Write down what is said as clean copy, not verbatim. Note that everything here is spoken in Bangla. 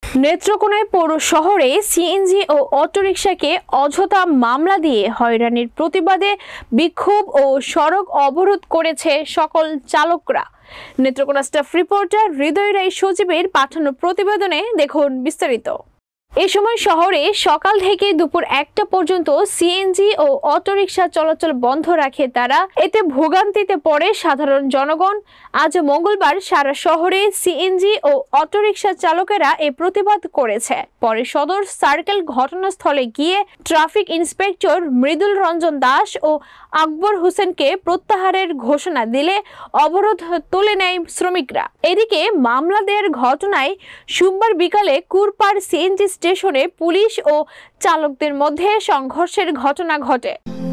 নেত্রকোনায় পৌর শহরে সিএনজি ও অটোরিকশাকে অযথা মামলা দিয়ে হয়রানির প্রতিবাদে বিক্ষোভ ও সড়ক অবরোধ করেছে সকল চালকরা। নেত্রকোনা স্টাফ রিপোর্টার হৃদয় রায় সজীবের পাঠানো প্রতিবেদনে দেখুন বিস্তারিত। এ সময় শহরে সকাল থেকে দুপুর 1টা পর্যন্ত সিএনজি ও অটোরিকশা চলাচল বন্ধ রাখে তারা। এতে ভোগান্তিতে পড়ে সাধারণ জনগণ। আজ মঙ্গলবার সারা শহরে সিএনজি ও অটোরিকশা চালকেরা এ প্রতিবাদ করেছে। পরে সদর সার্কেল ঘটনাস্থলে গিয়ে ট্রাফিক ইন্সপেক্টর মৃদুল রঞ্জন দাস ও আকবর হোসেনকে প্রত্যাহারের ঘোষণা দিলে অবরোধ তুলে নেয় শ্রমিকরা। এদিকে মামলা দেওয়ার ঘটনায় সোমবার বিকালে কুরপাড় সিএনজি স্টেশনে পুলিশ ও চালকদের মধ্যে সংঘর্ষের ঘটনা ঘটে।